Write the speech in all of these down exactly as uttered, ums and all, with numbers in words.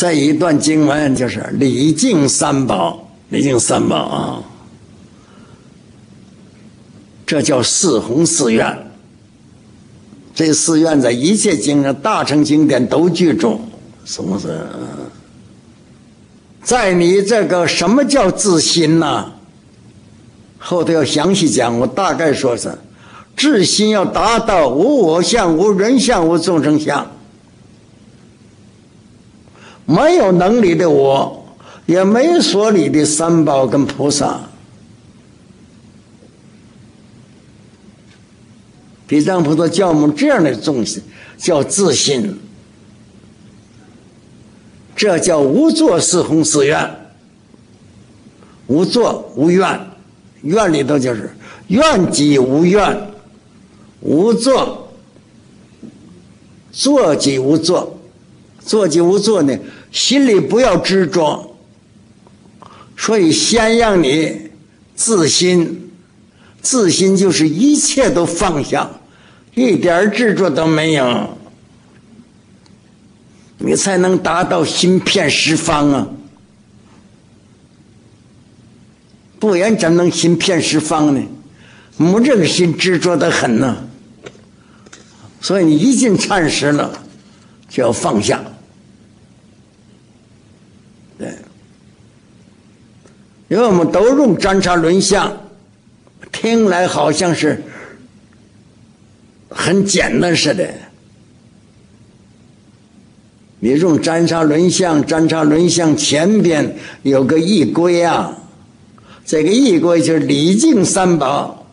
这一段经文就是礼敬三宝，礼敬三宝啊，这叫四弘誓愿。这誓愿在一切经上、大乘经典都具足。什么是？在你这个什么叫自心呢？后头要详细讲，我大概说是：自心要达到无我相、无人相、无众生相。没有能力的我，也没有所理的三宝跟菩萨。地藏菩萨教我们这样的众生叫自心，这叫无作四弘誓愿。无作无愿，愿里头就是愿即无愿，无作作即无作，作即无作呢，心里不要执着，所以先让你自心，自心就是一切都放下，一点执着都没有，你才能达到心遍十方啊！不然怎能心遍十方呢？我们这个心执着得很呢、啊，所以你一进禅室了，就要放下。对，因为我们都用占察轮相，听来好像是很简单似的。你用占察轮相，占察轮相前边有个仪规啊，这个仪规就是礼敬三宝。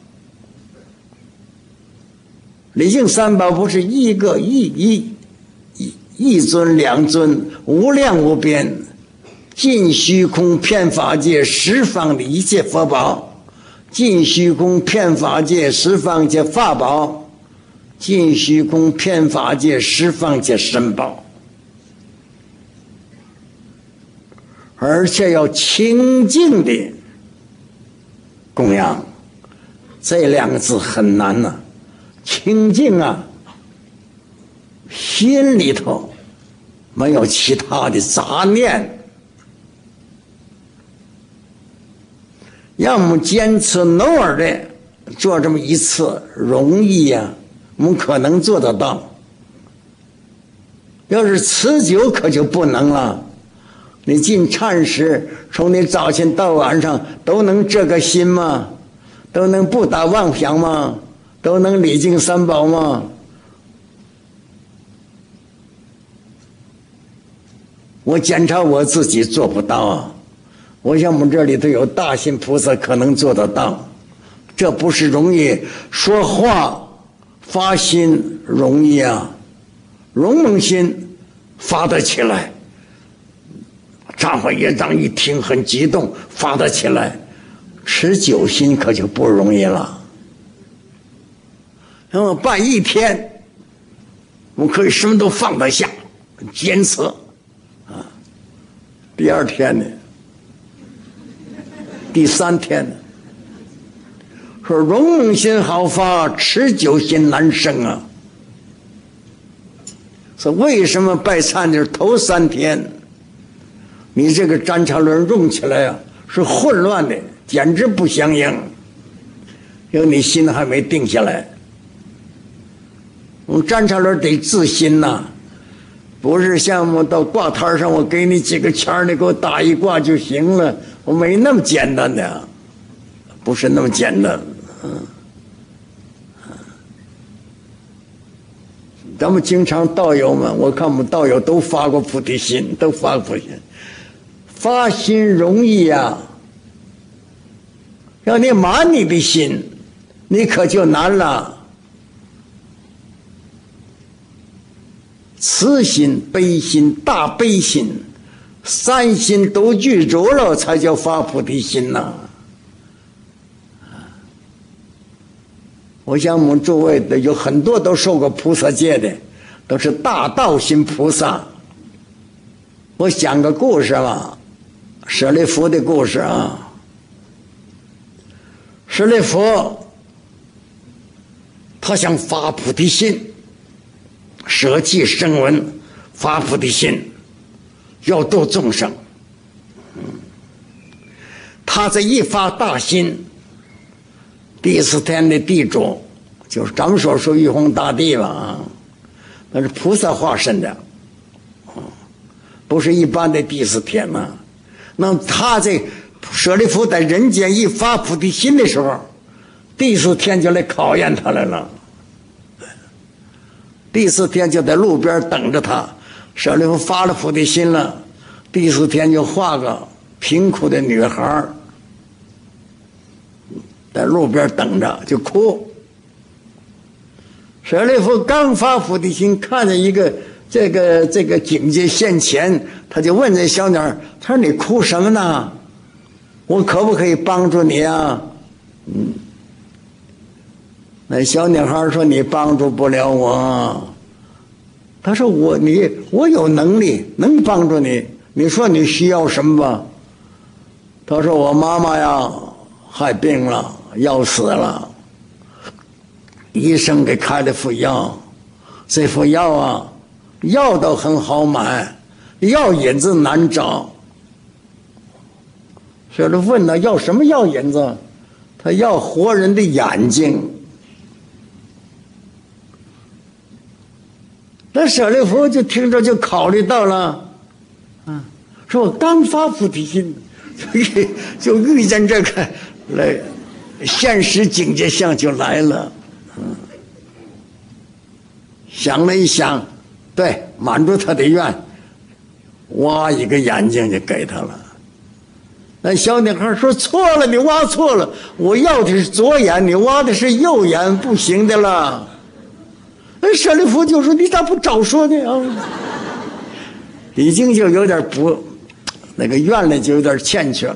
礼敬三宝不是一个一一一一尊两尊，无量无边，尽虚空遍法界十方的一切佛宝，尽虚空遍法界十方界法宝，尽虚空遍法界十方界身宝，而且要清净的供养。这两个字很难呐、啊，清净啊，心里头没有其他的杂念。让我们坚持偶尔的做这么一次容易呀、啊，我们可能做得到。要是持久可就不能了。你进禅室，从你早晨到晚上都能这个心吗？都能不打妄想吗？都能礼敬三宝吗？我检查我自己做不到啊。我想我们这里头有大心菩萨可能做得到，这不是容易说话发心容易啊，容蒙心发得起来，忏悔业障一听很激动发得起来，持久心可就不容易了。那么办一天我们可以什么都放得下，坚持啊，第二天呢，第三天呢，说容蒙心好发，持久心难生啊。说为什么拜忏就是头三天你这个占察轮用起来啊是混乱的，简直不相应，因为你心还没定下来。我们占察轮得自心呐、啊，不是像我到挂摊上我给你几个钱你给我打一卦就行了，我没那么简单的，不是那么简单。嗯，咱们经常道友们，我看我们道友都发过菩提心，都发过菩提心。发心容易啊，要你满你的心，你可就难了。慈心、悲心、大悲心，三心都具足了，才叫发菩提心呐、啊。我想我们诸位的有很多都受过菩萨戒的，都是大道心菩萨。我讲个故事吧，舍利弗的故事啊。舍利弗他想发菩提心，舍弃声闻，发菩提心， 要度众生。他这一发大心，第四天的地主就是刚说说玉皇大帝了啊，那是菩萨化身的，不是一般的第四天呐、啊。那他这舍利弗在人间一发菩提心的时候，第四天就来考验他来了。第四天就在路边等着他，舍利弗发了菩提心了，第四天就画个贫苦的女孩在路边等着就哭。舍利弗刚发菩提心，看见一个这个这个境界现前，他就问这小鸟，他说你哭什么呢？我可不可以帮助你啊？嗯，那小女孩说你帮助不了我。他说我你我有能力能帮助你，你说你需要什么吧？他说我妈妈呀害病了，要死了，医生给开了副药，这副药啊药都很好买，药引子难找。舍利弗问他要什么药引子？他要活人的眼睛。那舍利弗就听着就考虑到了，啊，说我刚发菩提心，就遇见这个来现实境界相就来了，嗯，想了一想，对，满足他的愿，挖一个眼睛就给他了。那小女孩说错了，你挖错了，我要的是左眼，你挖的是右眼，不行的了。那舍利弗就说你咋不早说呢啊？已经就有点不那个愿了，就有点欠缺了。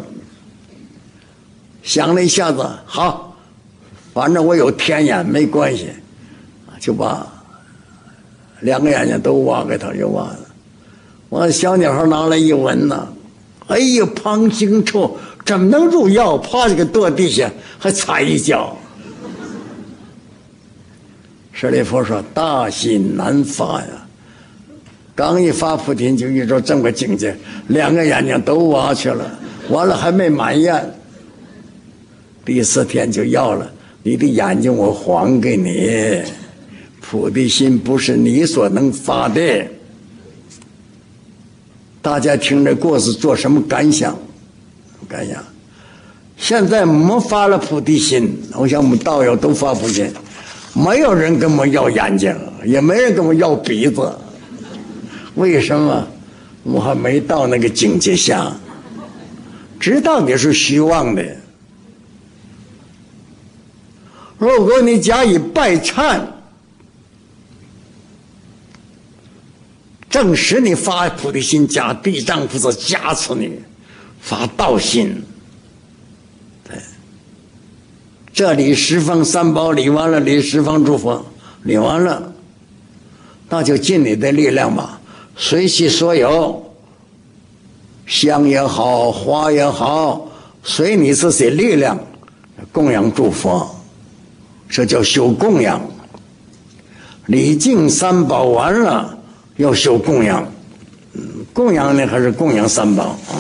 想了一下子，好，反正我有天眼没关系，就把两个眼睛都挖给他就完了。我小女孩拿来一闻呐，哎呀，旁腥臭，怎么能入药？啪就给跺地下，还踩一脚。舍利弗说大心难发呀，刚一发菩提就遇着这么个境界，两个眼睛都挖去了，完了还没满愿，第四天就要了，你的眼睛我还给你，菩提心不是你所能发的。大家听这故事做什么感想？感想现在我们发了菩提心，我想我们道友都发菩提心，没有人跟我要眼睛，也没人跟我要鼻子，为什么？我还没到那个境界下，知道你是虚妄的。如果你加以拜忏，证实你发菩提心，加地藏菩萨加持你发道心。对，这里十方三宝理完了，理十方诸佛理完了，那就尽你的力量吧，随其所有，香也好，花也好，随你自己力量供养诸佛，这叫修供养。礼敬三宝完了，要修供养。供养呢还是供养三宝啊？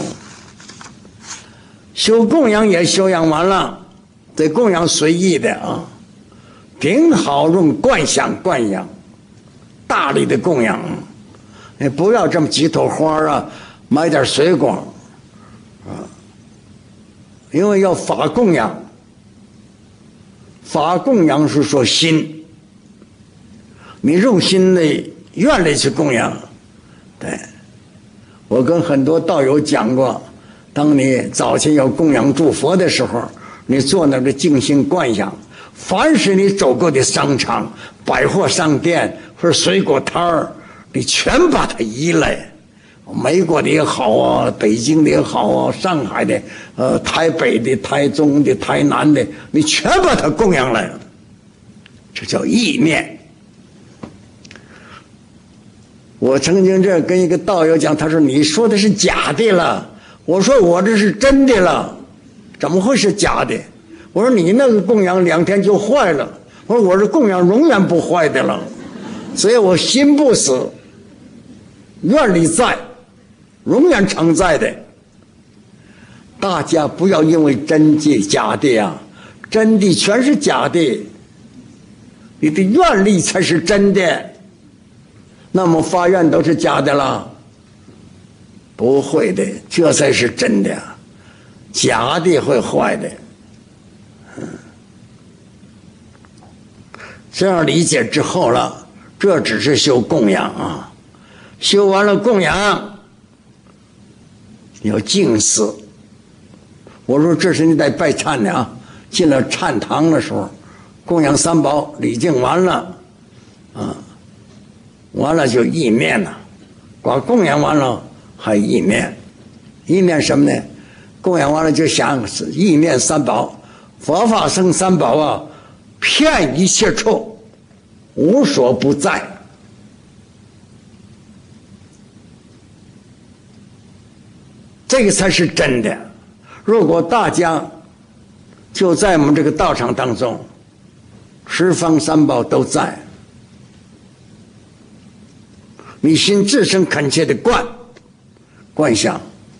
修供养也修养完了，这供养随意的啊，顶好用观想观养，大力的供养，你不要这么几朵花啊，买点水果啊，因为要法供养。法供养是说心，你用心的愿力去供养。对，我跟很多道友讲过，当你早前要供养诸佛的时候，你做那个静心观想，凡是你走过的商场、百货商店或者水果摊儿，你全把它移来。美国的也好啊，北京的也好啊，上海的、呃，台北的、台中的、台南的，你全把它供养来了，这叫意念。我曾经这跟一个道友讲，他说你说的是假的了，我说我这是真的了，怎么会是假的？我说你那个供养两天就坏了，我说我这供养永远不坏的了，所以我心不死，愿力在。 永远常在的。大家不要因为真的假的啊，真的全是假的，你的愿力才是真的。那么发愿都是假的了？不会的，这才是真的，假的会坏的。这样理解之后了，这只是修供养啊，修完了供养要净思。我说这是你在拜忏的啊，进了忏堂的时候，供养三宝礼敬完了啊，完了就意念了，光供养完了还意念，意念什么呢？供养完了就想意念三宝，佛法僧三宝啊，遍一切处，无所不在。这个才是真的。如果大家就在我们这个道场当中，十方三宝都在，你心自生恳切的观观想。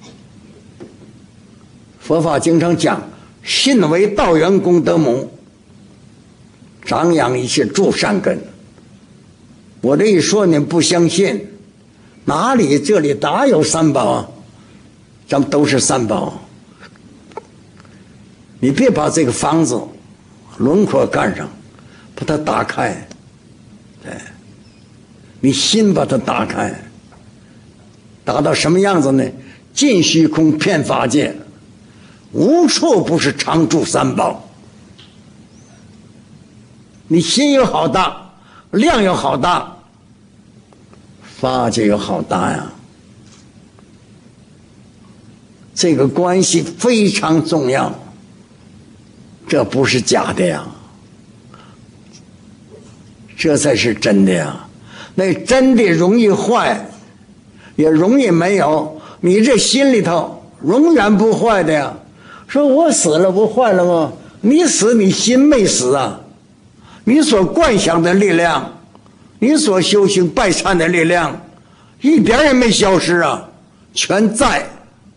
佛法经常讲，信为道源功德母，长养一切诸善根。我这一说你不相信，哪里这里哪有三宝啊？咱们都是三宝。你别把这个房子轮廓干上，把它打开，对，你心把它打开，打到什么样子呢？尽虚空遍法界，无处不是常住三宝。你心有好大，量有好大，法界有好大呀。这个关系非常重要。这不是假的呀，这才是真的呀。那真的容易坏，也容易没有。你这心里头永远不坏的呀。说我死了不坏了吗？你死你心没死啊，你所观想的力量，你所修行拜忏的力量，一点也没消失啊，全在。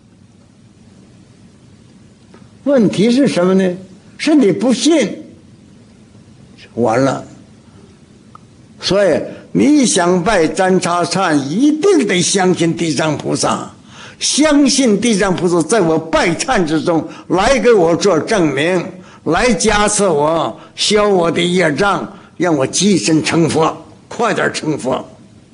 问题是什么呢？是你不信，完了。所以你想拜占察忏，一定得相信地藏菩萨，相信地藏菩萨在我拜忏之中来给我做证明，来加持我，消我的业障，让我即身成佛，快点成佛。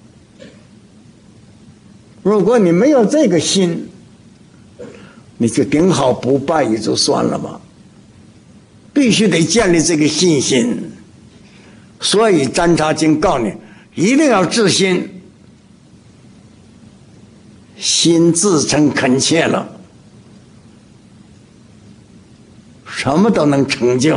如果你没有这个心，你就顶好不拜也就算了吧。必须得建立这个信心，所以占察经告诉你，一定要自心，心自成恳切了，什么都能成就。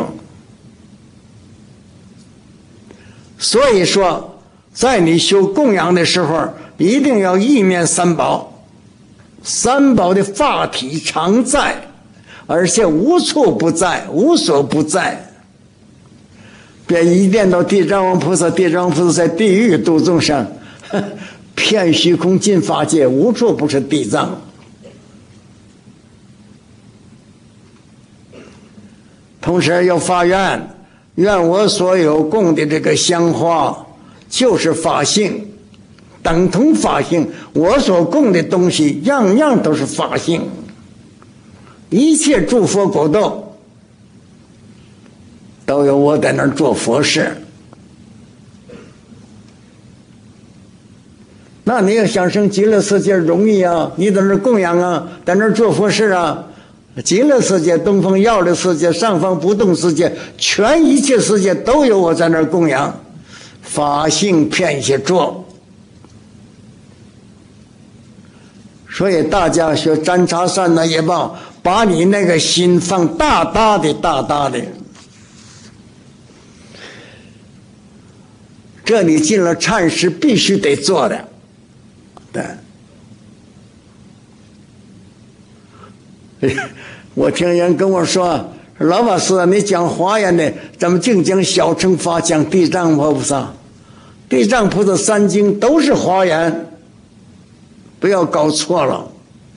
所以说，在你修供养的时候，一定要意念三宝，三宝的法体常在。而且无处不在，无所不在。别一念到地藏王菩萨，地藏王菩萨在地狱度众生，遍虚空尽法界，无处不是地藏。同时要发愿，愿我所有供的这个香花就是法性，等同法性。我所供的东西，样样都是法性。一切诸佛果豆都有我在那儿做佛事。那你要想生极乐世界容易啊，你在那儿供养啊，在那儿做佛事啊。极乐世界、东方药的世界、上方不动世界，全一切世界都有我在那儿供养，法性遍一切做。所以大家学占察善的也罢，把你那个心放大大的大大的，这你进了禅师必须得做的。对，我听人跟我说，老法师你讲华严的，咱们净讲小乘法，讲地藏菩萨，地藏菩萨三经都是华严， 不要搞错了。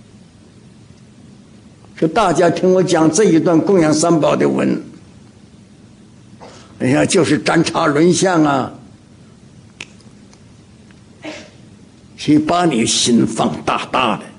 就大家听我讲这一段供养三宝的文，哎呀，就是占察轮相啊，去把你心放大大的。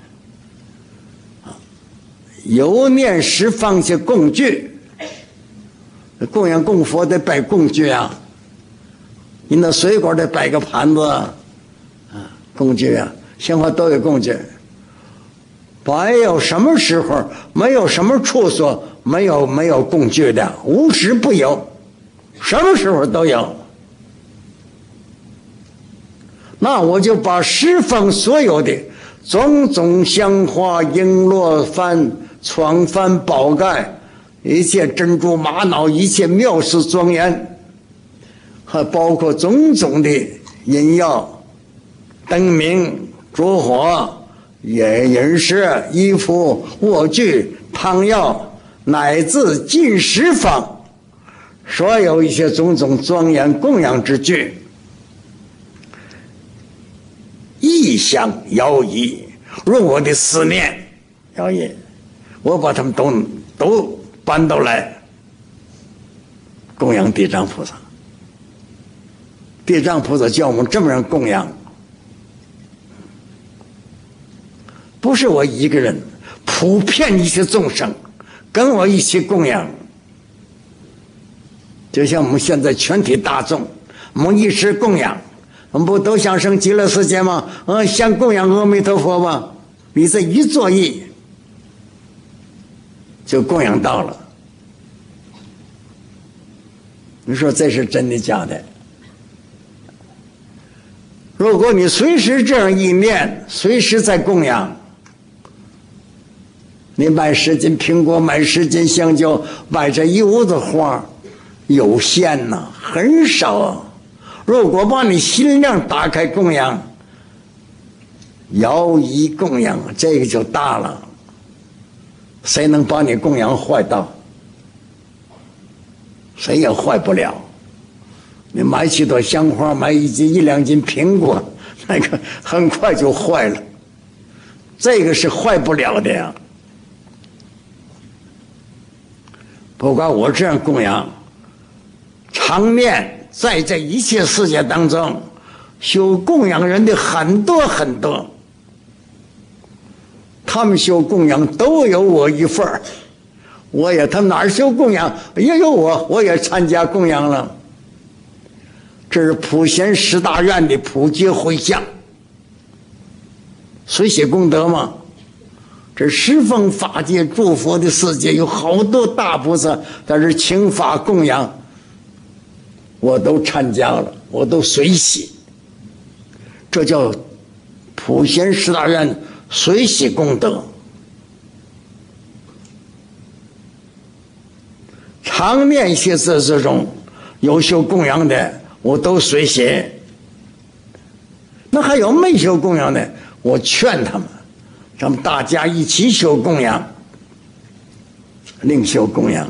有念时放下供具，供养供佛得摆供具啊，你那水果得摆个盘子啊，供具啊，鲜花都有供具。没有什么时候，没有什么处所没有没有供具的，无时不有，什么时候都有。那我就把十方所有的种种香花璎珞幡床幡宝盖，一切珍珠玛瑙，一切妙事庄严，还包括种种的饮药、灯明、烛火、饮饮食、衣服、卧具、汤药，乃至近十方所有一些种种庄严供养之具，意象摇移，入我的思念摇移，我把他们都都搬到来供养地藏菩萨。地藏菩萨叫我们这么样供养，不是我一个人，普遍一些众生跟我一起供养。就像我们现在全体大众，我们一起供养，我们不都想生极乐世界吗？嗯，想供养阿弥陀佛吗？你这一作意就供养到了。你说这是真的假的？如果你随时这样一念，随时在供养，你买十斤苹果，买十斤香蕉，买这一屋子花，有限呐、啊，很少啊。如果把你心量打开供养，摇移供养，这个就大了。谁能把你供养坏到？谁也坏不了。你买几朵香花，买一斤一两斤苹果，那个很快就坏了。这个是坏不了的呀。不管我这样供养，常念在这一切世界当中，修供养人的很多很多，他们修供养都有我一份儿，我也他们哪儿修供养也有我，我也参加供养了。这是普贤十大愿的普皆回向，随喜功德嘛。这十方法界诸佛的世界有好多大菩萨在这请法供养，我都参加了，我都随喜，这叫普贤十大愿随喜功德。常念些这这种有修供养的，我都随喜。那还有没修供养的，我劝他们，咱们大家一起修供养，另修供养。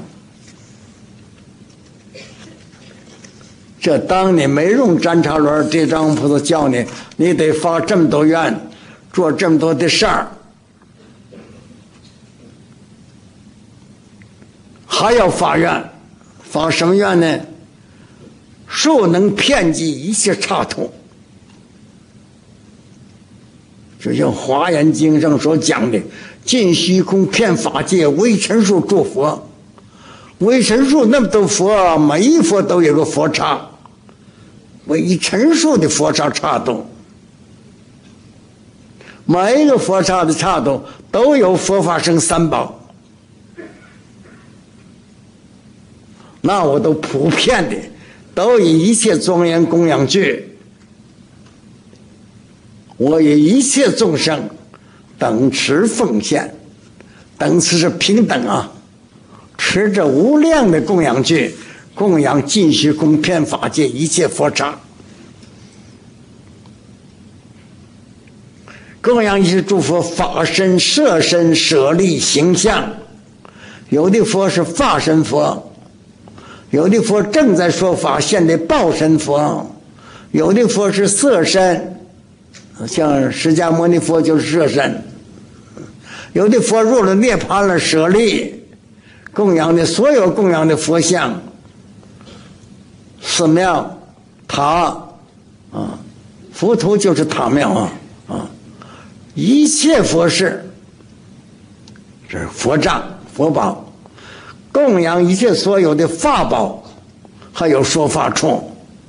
这当你没用占察轮，地藏菩萨叫你，你得发这么多愿，做这么多的事儿，还要发愿。发什么愿呢？寿能遍及一切刹土，就像《华严经》上所讲的，尽虚空遍法界，唯尘数诸佛。唯尘数那么多佛，每一佛都有个佛刹，唯尘数的佛刹刹土，每一个佛刹的刹土都有佛法僧三宝。那我都普遍的，都以一切庄严供养具，我以一切众生等持奉献，等持是平等啊，持着无量的供养具，供养尽虚空遍法界一切佛刹，供养一些诸佛法身、色身、舍利、形象。有的佛是法身佛，有的佛正在说法，现在报身佛，有的佛是色身， 像释迦牟尼佛就是舍身，有的佛入了涅槃了舍利，供养的所有供养的佛像、寺庙、塔啊，佛土就是塔庙啊啊，一切佛事，这是佛杖、佛宝，供养一切所有的法宝，还有说法处。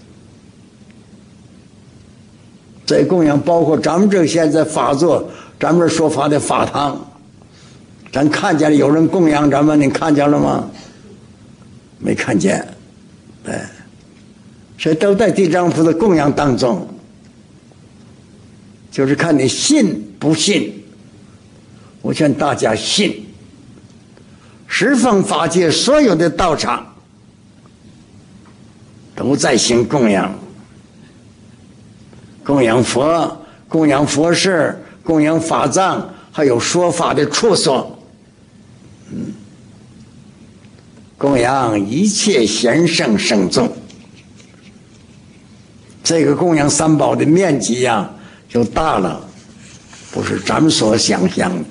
这供养包括咱们这现在法座，咱们这说法的法堂，咱看见了有人供养咱们，你看见了吗？没看见，对，所以都在地藏菩萨供养当中，就是看你信不信。我劝大家信，十方法界所有的道场都在行供养。供养佛，供养佛事，供养法藏，还有说法的处所，嗯，供养一切贤圣圣众。这个供养三宝的面积呀、啊，就大了，不是咱们所想象的。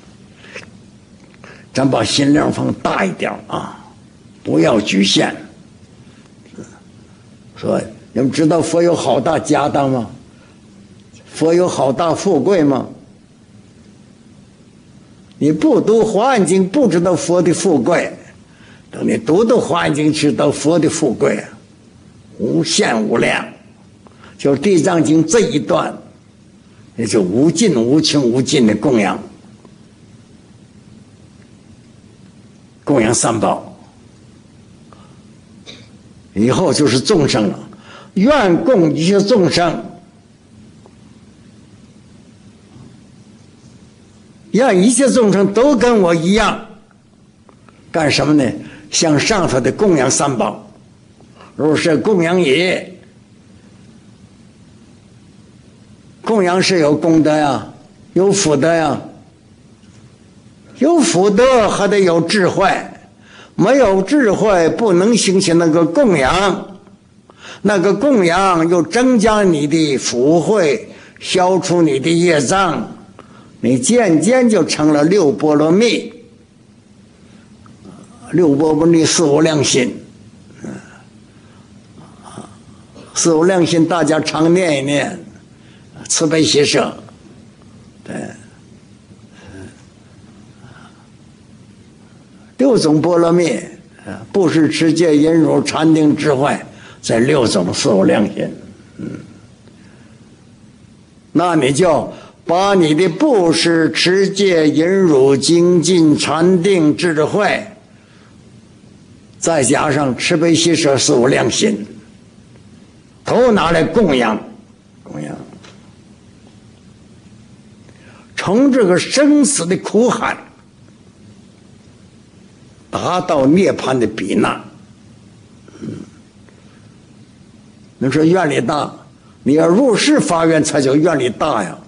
咱把心量放大一点啊，不要局限。说你们知道佛有好大家当吗？佛有好大富贵吗？你不读《华严经》不知道佛的富贵，等你读到《华严经》知道佛的富贵无限无量。就是《地藏经》这一段，也就无尽无穷无尽的供养，供养三宝，以后就是众生了，愿供一切众生。让一切众生都跟我一样，干什么呢？向上头的供养三宝，如是供养也。供养是有功德呀，有福德呀，有福德还得有智慧，没有智慧不能兴起那个供养，那个供养又增加你的福慧，消除你的业障。你渐渐就成了六波罗蜜，六波罗蜜四无量心，四无量心大家常念一念，慈悲喜舍，对，六种波罗蜜，布施、持戒、忍辱、禅定、智慧，这六种四无量心，嗯，那你就把你的布施、持戒、忍辱、精进、禅定、智慧，再加上慈悲喜舍四无量心，都拿来供养，供养，从这个生死的苦海达到涅槃的彼那。嗯，你说愿力大，你要入世发愿才叫愿力大呀。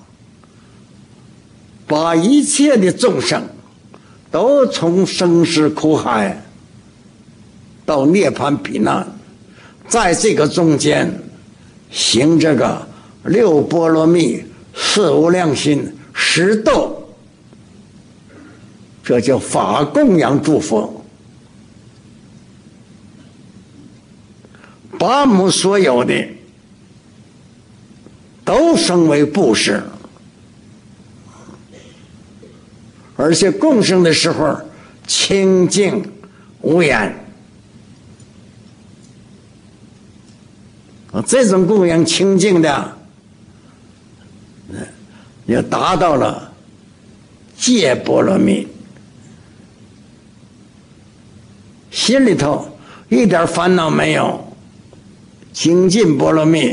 把一切的众生都从生死苦海到涅槃彼那，在这个中间行这个六波罗蜜、四无量心、十斗，这叫法供养诸佛，把我们所有的都升为布施。而且共生的时候清净无染，这种供养清净的，也达到了戒波罗蜜，心里头一点烦恼没有，精进波罗蜜，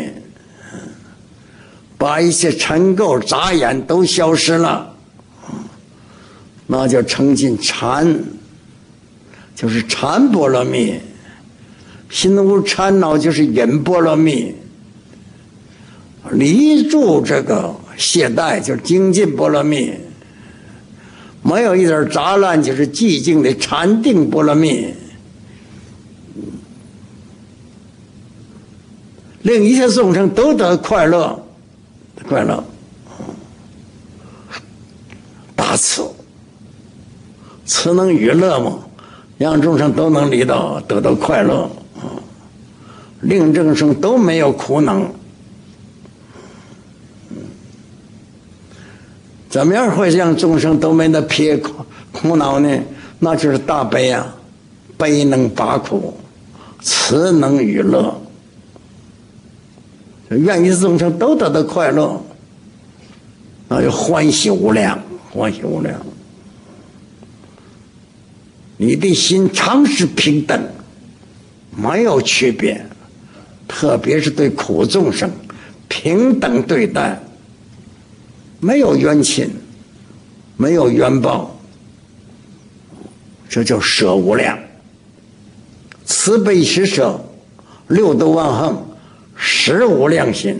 把一切尘垢杂染都消失了，那叫成尽禅，就是禅波罗蜜。心无缠恼就是忍波罗蜜，离住这个懈怠就是精进波罗蜜，没有一点杂乱就是寂静的禅定波罗蜜，令一切众生都得快乐，快乐。 大慈，慈能娱乐嘛，让众生都能离到得到快乐，令众生都没有苦恼。怎么样会让众生都没得撇苦苦恼呢？那就是大悲啊，悲能拔苦，慈能娱乐，愿意众生都得到快乐，那就欢喜无量，欢喜无量。你的心常是平等，没有区别，特别是对苦众生平等对待，没有冤亲，没有冤报，这叫舍无量。慈悲施舍，六度万恒，实无量心。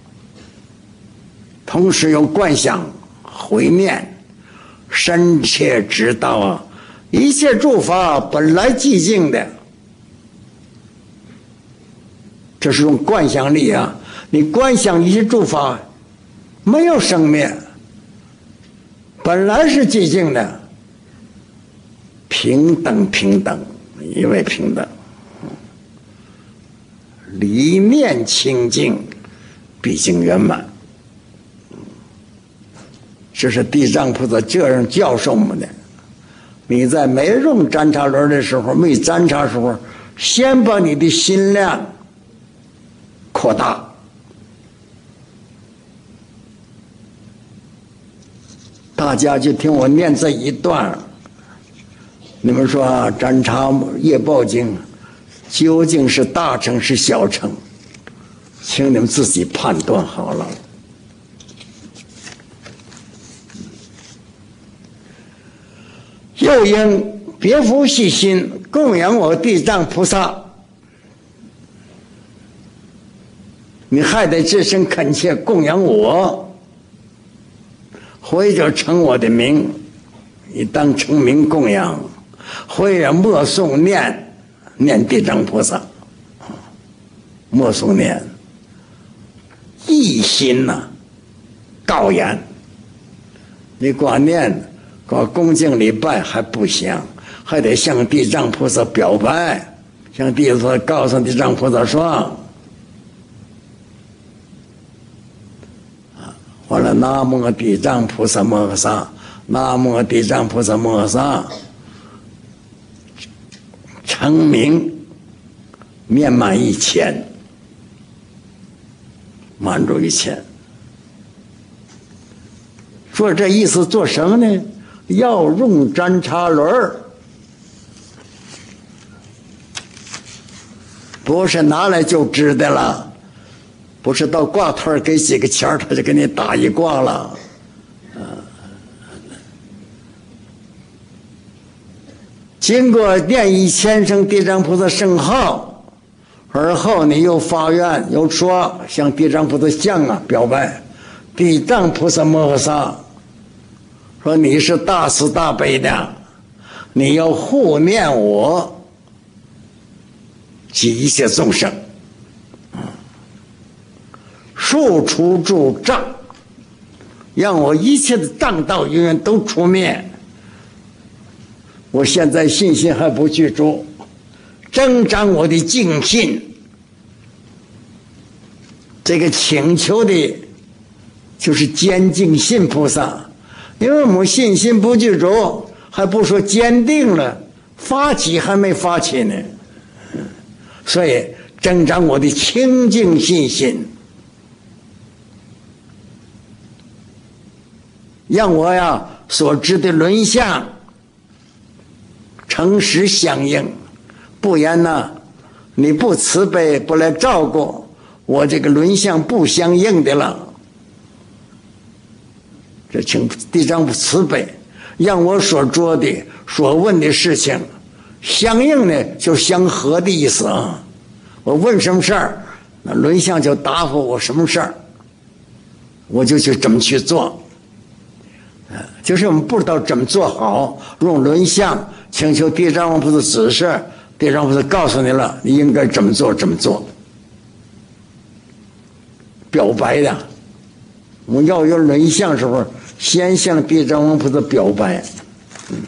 同时有观想、回念，深切知道啊，一切诸法本来寂静的，这是用观想力啊！你观想一切诸法没有生灭，本来是寂静的，平等平等，因为平等，理念清净，毕竟圆满。这是地藏菩萨这样教授我们的。你在没用占察轮的时候，没占察的时候，先把你的心量扩大。大家就听我念这一段，你们说啊，占察业报经究竟是大乘是小乘，请你们自己判断好了。又应别复细心供养我地藏菩萨，你还得自身恳切供养我，或者称我的名，你当称名供养，或者默诵念念地藏菩萨，默诵念，一心呐、啊，高言，你光念。搞恭敬礼拜还不行，还得向地藏菩萨表白，向地藏菩萨告诉地藏菩萨说：“完了，南无地藏菩萨摩诃萨，南无地藏菩萨摩诃萨。”称名面满一千，满足一千。说这意思做什么呢？要用占察轮，不是拿来就知的了，不是到挂摊给几个钱他就给你打一卦了。经过念一千声地藏菩萨圣号，而后你又发愿，又说向地藏菩萨像啊表白，地藏菩萨摩诃萨。说你是大慈大悲的，你要护念我及一切众生，树除诸障，让我一切的障道永远都除灭。我现在信心还不具足，增长我的净信。这个请求的就是坚定信菩萨。因为我们信心不具足，还不说坚定了，发起还没发起呢，所以增长我的清净信心，让我呀所知的轮相诚实相应，不然呢，你不慈悲不来照顾我，这个轮相不相应的了。这请地藏菩萨慈悲，让我所做的、所问的事情相应的，就相合的意思啊。我问什么事儿，那轮相就答复我什么事儿，我就去怎么去做。就是我们不知道怎么做好，用轮相请求地藏菩萨指示，地藏菩萨告诉你了，你应该怎么做怎么做。表白的，我们要用轮相时候， 先向地藏王菩萨表白，嗯，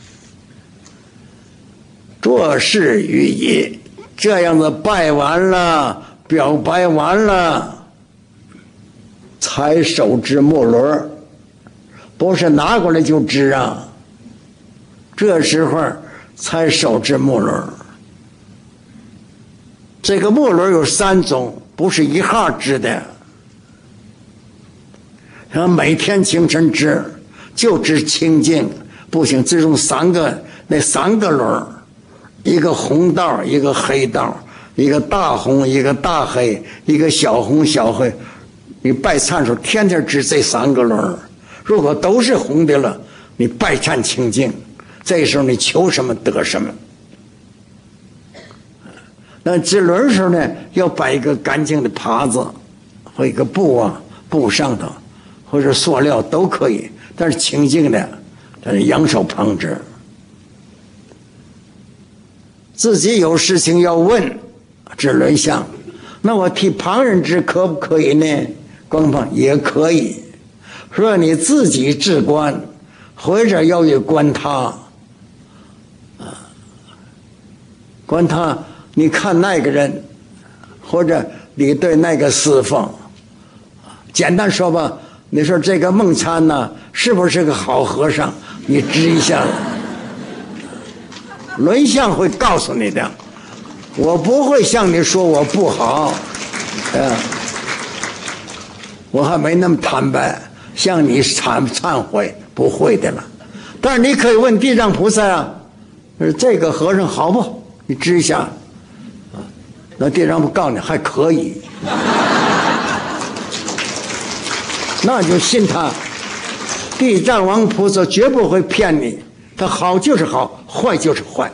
作事于也，这样子拜完了，表白完了，才手执木轮，不是拿过来就支啊，这时候才手执木轮。这个木轮有三种，不是一号支的，然后每天清晨支，就支清净，不行，只用三个那三个轮，一个红道，一个黑道，一个大红，一个大黑，一个小红小黑。你拜忏时候天天支这三个轮，如果都是红的了，你拜忏清净，这时候你求什么得什么。那支轮时候呢，要摆一个干净的耙子，或一个布啊，布上头，或者塑料都可以，但是清净的，但是仰手旁支。自己有事情要问，支轮相，那我替旁人支可不可以呢？官方也可以。说你自己治官，或者要去管他，啊，管他。你看那个人，或者你对那个侍奉，简单说吧，你说这个孟参呢，是不是个好和尚？你支一下，轮相会告诉你的。我不会向你说我不好，呃，我还没那么坦白，向你忏忏悔，不会的了。但是你可以问地藏菩萨啊，这个和尚好不？你支一下。那地藏不告诉你还可以，那就信他。地藏王菩萨绝不会骗你，他好就是好，坏就是坏。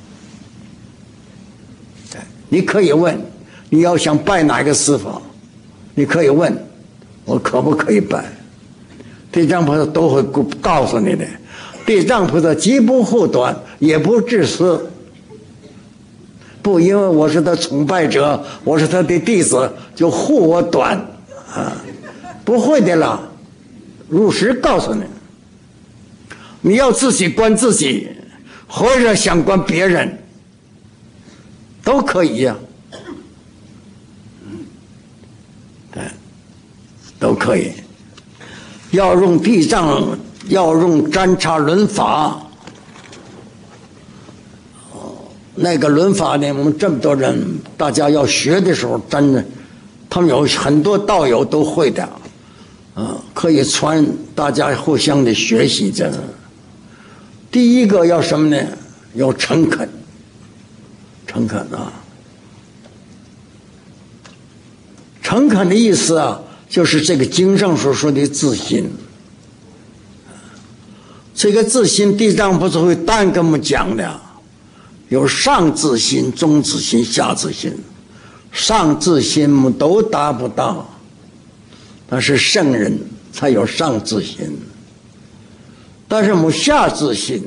你可以问，你要想拜哪个师傅，你可以问我可不可以拜，地藏菩萨都会告诉你的。地藏菩萨既不护短，也不自私。不因为我是他崇拜者，我是他的弟子，就护我短啊，不会的了。如实告诉你，你要自己管自己，或者想管别人，都可以呀、啊，对，都可以。要用地藏，要用占察轮法。那个轮法呢，我们这么多人，大家要学的时候，真的，他们有很多道友都会的，啊，可以传，大家互相的学习着。第一个要什么呢？要诚恳，诚恳啊！诚恳的意思啊，就是这个经上所说的自信。这个自信，地藏菩萨会单跟我们讲的。有上自心、中自心、下自心。上自心我们都达不到，但是圣人才有上自心。但是我们下自心，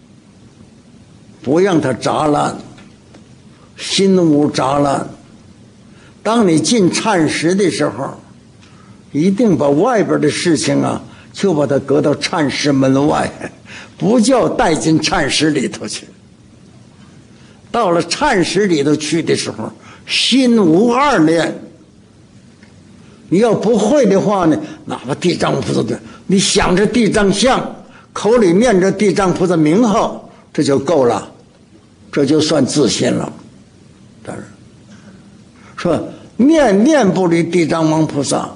不让它杂乱，心无杂乱。当你进禅室的时候，一定把外边的事情啊，就把它搁到禅室门外，不叫带进禅室里头去。到了禅室里头去的时候，心无二念。你要不会的话呢，哪怕地藏菩萨的，你想着地藏像，口里念着地藏菩萨名号，这就够了，这就算自信了。当然，说念念不离地藏王菩萨，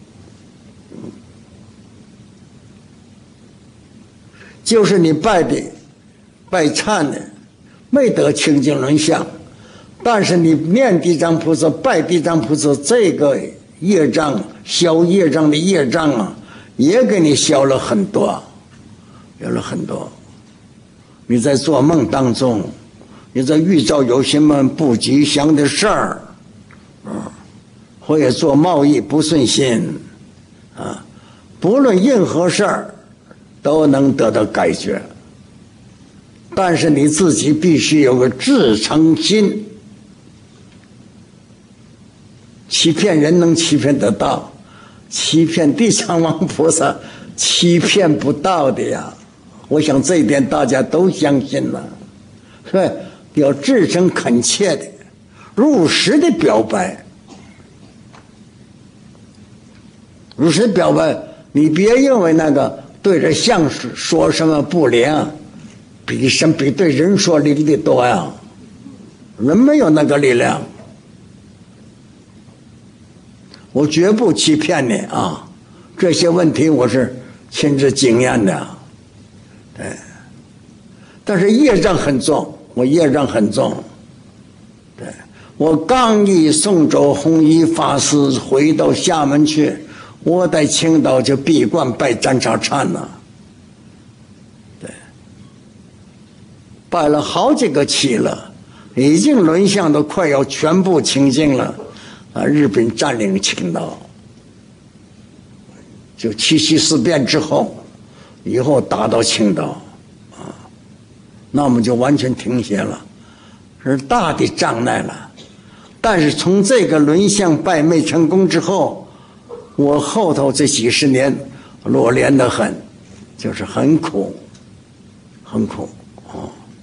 就是你拜的拜忏的。没得清净轮相，但是你念地藏菩萨、拜地藏菩萨，这个业障消业障的业障啊，也给你消了很多，消了很多。你在做梦当中，你在遇到有什么不吉祥的事儿，啊，或者做贸易不顺心，啊，不论任何事儿，都能得到解决。但是你自己必须有个至诚心，欺骗人能欺骗得到，欺骗地藏王菩萨欺骗不到的呀。我想这一点大家都相信了，是吧？要至诚恳切的、如实的表白，如实表白。你别认为那个对着相说什么不灵，比什比对人说灵的多呀。人没有那个力量，我绝不欺骗你啊！这些问题我是亲自经验的，对。但是业障很重，我业障很重，对。我刚一送走弘一法师回到厦门去，我在青岛就闭关拜占察禅了，对，拜了好几个期了，已经轮相都快要全部清净了。啊，日本占领青岛，就七七事变之后，以后打到青岛，啊，那我们就完全停歇了，是大的障碍了。但是从这个轮相拜没成功之后，我后头这几十年落连得很，就是很苦，很苦啊。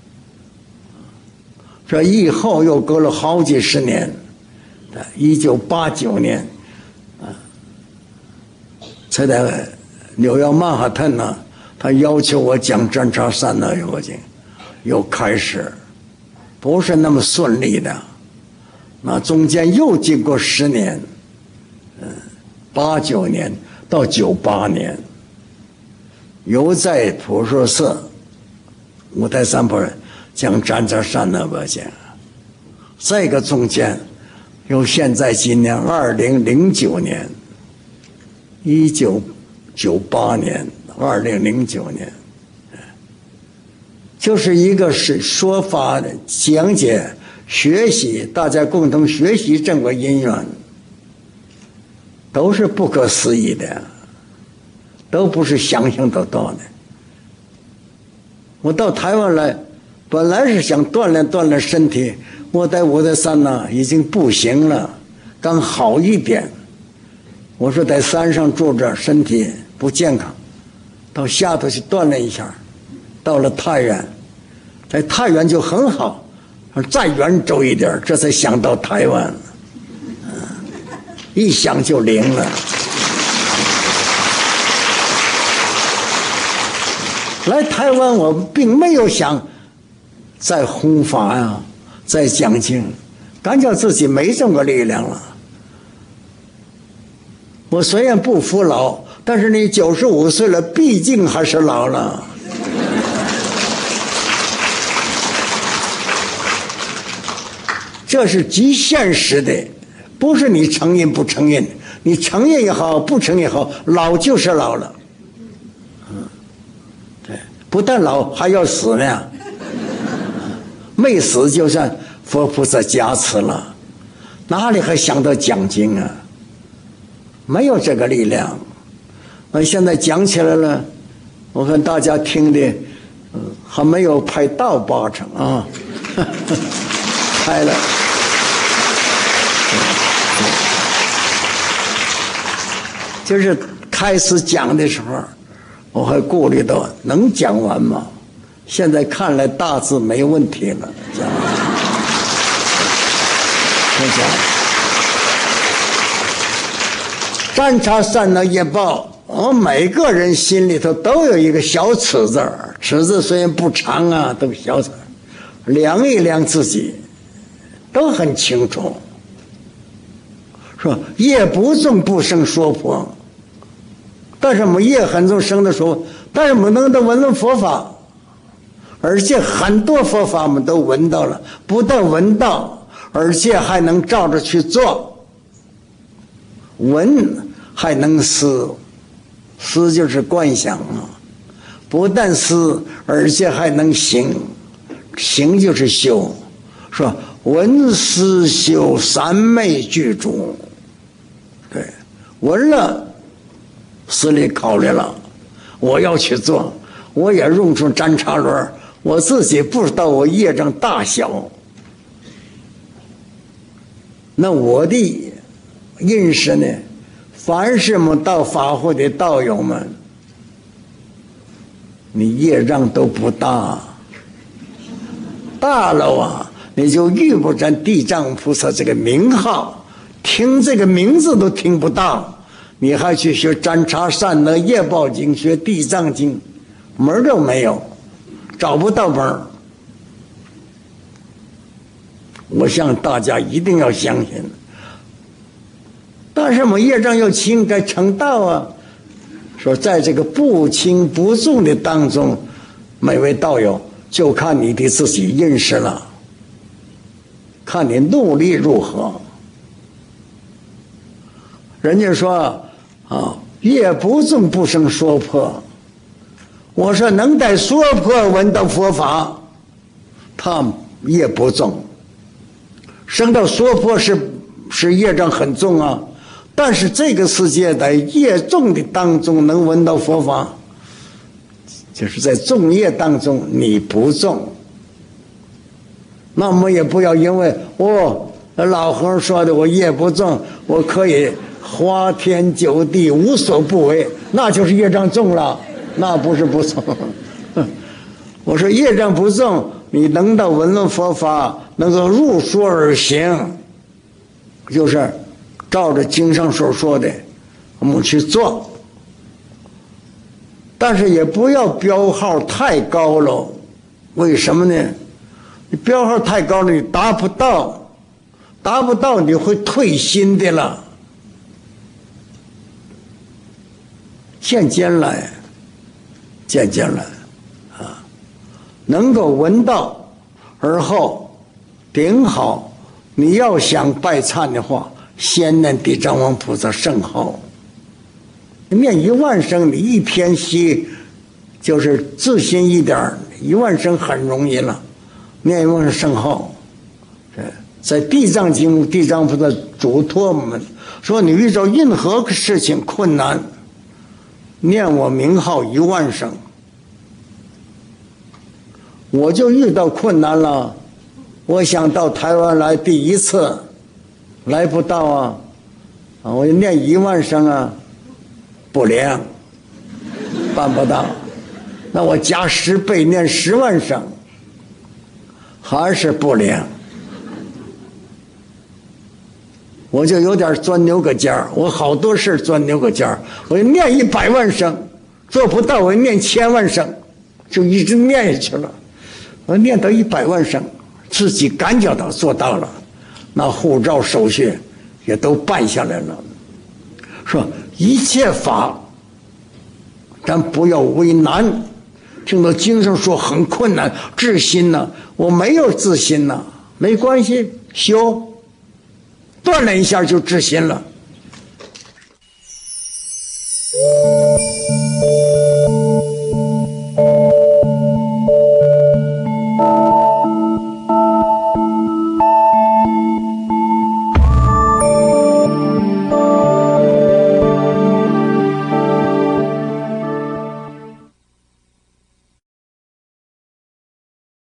这以后又隔了好几十年。一九八九年，啊，才在纽约曼哈顿呢，他要求我讲占察三那又经，又开始，不是那么顺利的，那中间又经过十年，嗯，八九年到九八年，又在普说寺五台山坡讲占察三那又经，这个中间。由现在今年二零零九年，一九九八年，二零零九年，就是一个是说法的讲解、学习，大家共同学习这个因缘，都是不可思议的，都不是想象得到的。我到台湾来，本来是想锻炼锻炼身体。我在五台山呢，已经不行了，刚好一点。我说在山上住着，身体不健康，到下头去锻炼一下。到了太原，在太原就很好，再远走一点，这才想到台湾。一想就灵了。来台湾，我并没有想再弘法呀。在讲经，感觉自己没这么个力量了。我虽然不服老，但是你九十五岁了，毕竟还是老了。这是极现实的，不是你承认不承认，你承认也好，不承认也好，老就是老了。嗯，对，不但老，还要死呢。没死就算佛菩萨加持了，哪里还想到讲经啊？没有这个力量。那现在讲起来了，我看大家听的，嗯，还没有拍到八成啊，拍了。就是开始讲的时候，我还顾虑到能讲完吗？现在看来大致没问题了，讲完了。讲占察三那业报，我每个人心里头都有一个小尺子儿，尺子虽然不长啊，都小尺，量一量自己，都很清楚。说业不重不生说破，但是我们业很重生的说，但是我们能得闻闻佛法。而且很多佛法我们都闻到了，不但闻到，而且还能照着去做。闻还能思，思就是观想啊，不但思，而且还能行，行就是修。说闻思修三昧具足，对，闻了，思里考虑了，我要去做，我也用出占察轮。我自己不知道我业障大小，那我的认识呢？凡是我们到法会的道友们， 你业障都不大，大了啊，你就遇不着地藏菩萨这个名号，听这个名字都听不到，你还去学占察善恶业报经，学地藏经，门都没有，找不到门。我想大家一定要相信，但是我们业障要轻，该成道啊。说在这个不轻不重的当中，每位道友就看你的自己认识了，看你努力如何。人家说啊，业不重不生说破。我说能在说破闻到佛法，他业不重。生到说破是是业障很重啊。但是这个世界在业重的当中能闻到佛法，就是在重业当中你不重，那么也不要因为哦老和尚说的我业不重，我可以花天酒地无所不为，那就是业障重了，那不是不重。我说业障不重，你能到闻闻佛法，能够入说而行，就是照着经上所说的我们去做，但是也不要标号太高了。为什么呢？你标号太高了，你达不到，达不到你会退心的了。渐渐来，渐渐来啊，能够闻到，而后顶好。你要想拜忏的话，先念地藏王菩萨圣号，念一万声，你一天息就是自信一点，一万声很容易了。念一万声圣号，在地藏经地藏菩萨嘱托我们说，你遇到任何事情困难，念我名号一万声。我就遇到困难了，我想到台湾来第一次。来不到啊，啊，我念一万声啊，不灵，办不到。那我加十倍念十万声，还是不灵。我就有点钻牛角尖儿，我好多事钻牛角尖儿。我念一百万声，做不到，我念千万声，就一直念下去了。我念到一百万声，自己感觉到做到了。那护照手续也都办下来了。说一切法咱不要为难，听到经上说很困难，自心呢，我没有自心呢，没关系，修锻炼一下就自心了。